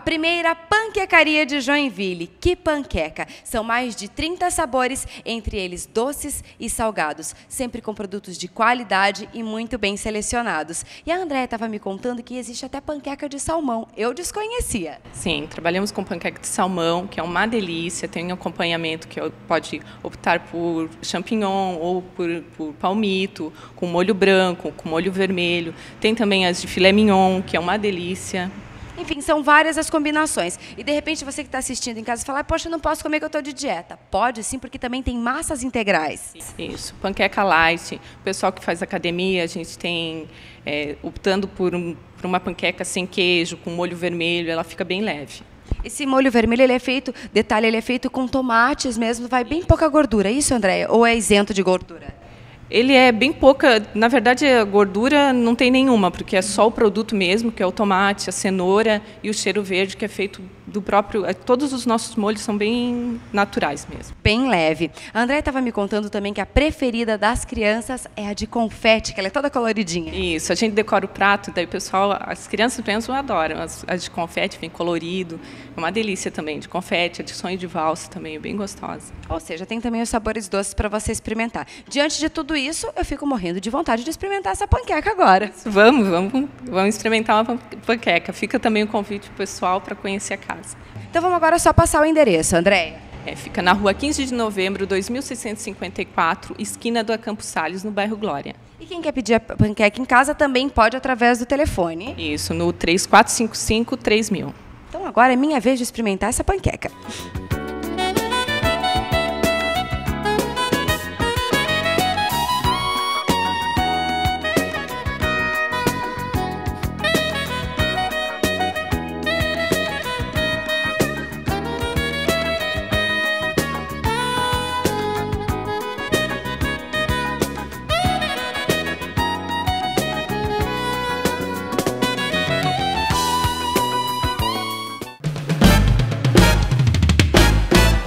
primeira panquecaria de Joinville. Que panqueca! São mais de 30 sabores, entre eles doces e salgados, sempre com produtos de qualidade e muito bem selecionados. E a Andréia estava me contando que existe até panqueca de salmão. Eu desconhecia. Sim, trabalhamos com panqueca de salmão, que é uma delícia, tem um acompanhamento que pode optar por champignon ou por palmito, com molho branco, com molho vermelho. Tem também as de filé mignon, que é uma delícia. Enfim, são várias as combinações. E, de repente, você que está assistindo em casa fala, poxa, eu não posso comer que eu estou de dieta. Pode sim, porque também tem massas integrais. Isso, panqueca light. O pessoal que faz academia, a gente tem optando por uma panqueca sem queijo, com molho vermelho, ela fica bem leve. Esse molho vermelho, ele é feito, detalhe, ele é feito com tomates mesmo, vai bem pouca gordura. É isso, Andréia? Ou é isento de gordura? Ele é bem pouca, na verdade a gordura não tem nenhuma, porque é só o produto mesmo, que é o tomate, a cenoura e o cheiro verde, que é feito do próprio... Todos os nossos molhos são bem naturais mesmo. Bem leve. A Andréia estava me contando também que a preferida das crianças é a de confete, que ela é toda coloridinha. Isso, a gente decora o prato, daí o pessoal, as crianças mesmo adoram, as de confete vem colorido, é uma delícia também, de confete, a de sonho de valsa também, é bem gostosa. Ou seja, tem também os sabores doces para você experimentar. Diante de tudo isso, eu fico morrendo de vontade de experimentar essa panqueca agora. Vamos experimentar uma panqueca. Fica também o convite pessoal para conhecer a casa. Então vamos agora só passar o endereço, Andréia. Fica na rua 15 de novembro, 2654, esquina do Campos Salles, no bairro Glória. E quem quer pedir a panqueca em casa também pode através do telefone. Isso, no 3455-3000. Então agora é minha vez de experimentar essa panqueca.